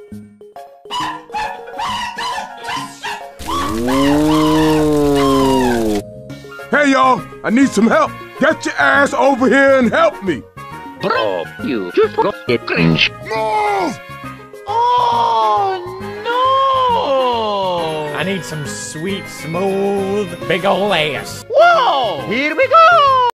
Ooh. Hey, y'all, I need some help. Get your ass over here and help me. Bro, you just got it cringe. Move! Oh, no! I need some sweet, smooth, big ol' ass. Whoa! Here we go!